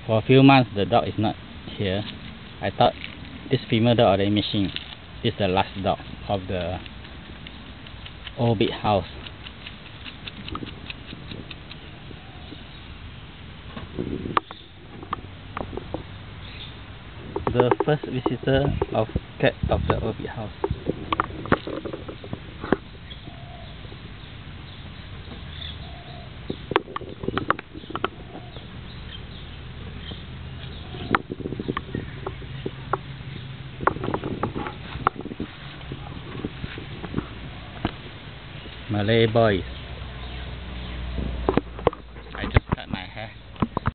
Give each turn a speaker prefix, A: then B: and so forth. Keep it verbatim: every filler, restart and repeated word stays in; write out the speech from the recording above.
A: For a few months the dog is not here. I thought this female dog already missing. This is the last dog of the old big house. The first visitor of cat of the old big house. Malay boys.